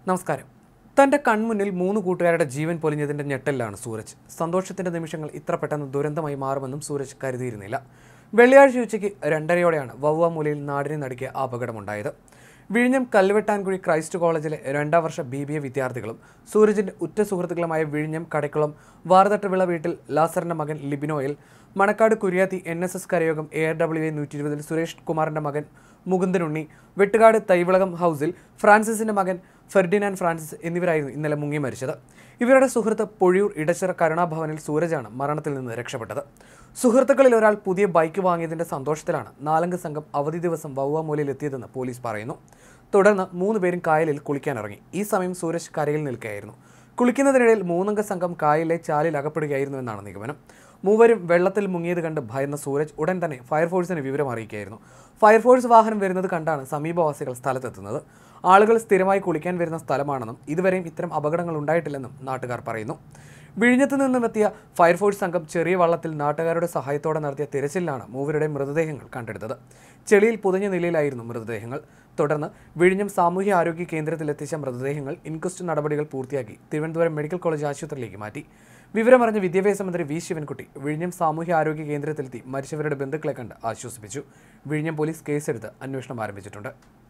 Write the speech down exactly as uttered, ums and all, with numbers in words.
നമസ്കാരം. തന്റെ കൺമുന്നിൽ മൂന്ന് കൂട്ടുകാരുടെ ജീവൻ പൊലിഞ്ഞതിന്റെ ഞെട്ടലിലാണ് സൂരജ്. സന്തോഷത്തിന്റെ നിമിഷങ്ങൾ ഇത്ര പെട്ടെന്ന് ദുരന്തമായി മാറുമെന്നും സൂരജ് കരുതിയിരുന്നില്ല. വെള്ളിയാഴ്ച ഉച്ചയ്ക്ക് രണ്ടരയോടെയാണ് വവ്വാമൂലയിൽ നാടിനെ നടുക്കിയ അപകടമുണ്ടായത്. വിഴിഞ്ഞം കല്ലുവെട്ടാൻകുഴി ക്രൈസ്റ്റ് കോളേജിലെ രണ്ടാം വർഷ ബി ബി എ വിദ്യാർത്ഥികളും സൂരജിന്റെ ഉറ്റ സുഹൃത്തുക്കളുമായ വിഴിഞ്ഞം കടക്കുളം വാർതട്ടുവിള വീട്ടിൽ ലാസറിന്റെ മകൻ ലിബിനോയിൽ, Manacaud Kuriyathi N S S Karayogam A R W A നൂറ്റി ഇരുപതിൽ സുരേഷ് കുമാറിന്റെ മകൻ മുകുന്ദനുണ്ണി, വെട്ടുകാട് തൈവിളകം ഹൗസിൽ ഫ്രാൻസിസിന്റെ മകൻ ഫെർഡിനാൻഡ് ഫ്രാൻസിസ് എന്നിവരായിരുന്നു ഇന്നലെ മുങ്ങി മരിച്ചത്. ഇവരുടെ സുഹൃത്ത് പൊഴിയൂർ ഇടച്ചിറ കരുണാഭവനിൽ സൂരജാണ് മരണത്തിൽ നിന്ന് രക്ഷപ്പെട്ടത്. സുഹൃത്തുക്കളിൽ ഒരാൾ പുതിയ ബൈക്ക് വാങ്ങിയതിന്റെ സന്തോഷത്തിലാണ് നാലംഗ സംഘം അവധി ദിവസം വവ്വാമൂലയിൽ എത്തിയതെന്ന് പോലീസ് പറയുന്നു. തുടർന്ന് മൂന്ന് പേരും കായലിൽ കുളിക്കാനിറങ്ങി. ഈ സമയം സൂരജ് കരയിൽ നിൽക്കുകയായിരുന്നു. കുളിക്കുന്നതിനിടയിൽ മൂന്നംഗ സംഘം കായലിലെ ചാലിൽ അകപ്പെടുകയായിരുന്നു എന്നാണ് നിഗമനം. മൂവരും വെള്ളത്തിൽ മുങ്ങിയത് കണ്ട് ഭയന്ന സൂരജ് ഉടൻ തന്നെ ഫയർഫോഴ്സിന് വിവരം അറിയിക്കുകയായിരുന്നു. ഫയർഫോഴ്സ് വാഹനം വരുന്നത് കണ്ടാണ് സമീപവാസികൾ സ്ഥലത്തെത്തുന്നത്. ആളുകൾ സ്ഥിരമായി കുളിക്കാൻ വരുന്ന സ്ഥലമാണെന്നും ഇതുവരെയും ഇത്തരം അപകടങ്ങൾ ഉണ്ടായിട്ടില്ലെന്നും നാട്ടുകാർ പറയുന്നു. വിഴിഞ്ഞത്ത് നിന്നും എത്തിയ ഫയർഫോഴ്സ് സംഘം ചെറിയ വള്ളത്തിൽ നാട്ടുകാരുടെ സഹായത്തോടെ നടത്തിയ തിരച്ചിലാണ് മൂവരുടെ മൃതദേഹങ്ങൾ കണ്ടെടുത്തത്. ചെളിയിൽ പുതഞ്ഞ നിലയിലായിരുന്നു മൃതദേഹങ്ങൾ. തുടർന്ന് വിഴിഞ്ഞം സാമൂഹ്യ ആരോഗ്യ കേന്ദ്രത്തിലെത്തിച്ച മൃതദേഹങ്ങൾ ഇൻക്വസ്റ്റ് നടപടികൾ പൂർത്തിയാക്കി തിരുവനന്തപുരം മെഡിക്കൽ കോളേജ് ആശുപത്രിയിലേക്ക് മാറ്റി. വിവരമറിഞ്ഞ വിദ്യാഭ്യാസ മന്ത്രി വി ശിവൻകുട്ടി വിഴിഞ്ഞം സാമൂഹ്യ ആരോഗ്യ കേന്ദ്രത്തിലെത്തി മരിച്ചവരുടെ ബന്ധുക്കളെ കണ്ട് ആശ്വസിപ്പിച്ചു. വിഴിഞ്ഞം പോലീസ് കേസെടുത്ത് അന്വേഷണം ആരംഭിച്ചിട്ടുണ്ട്.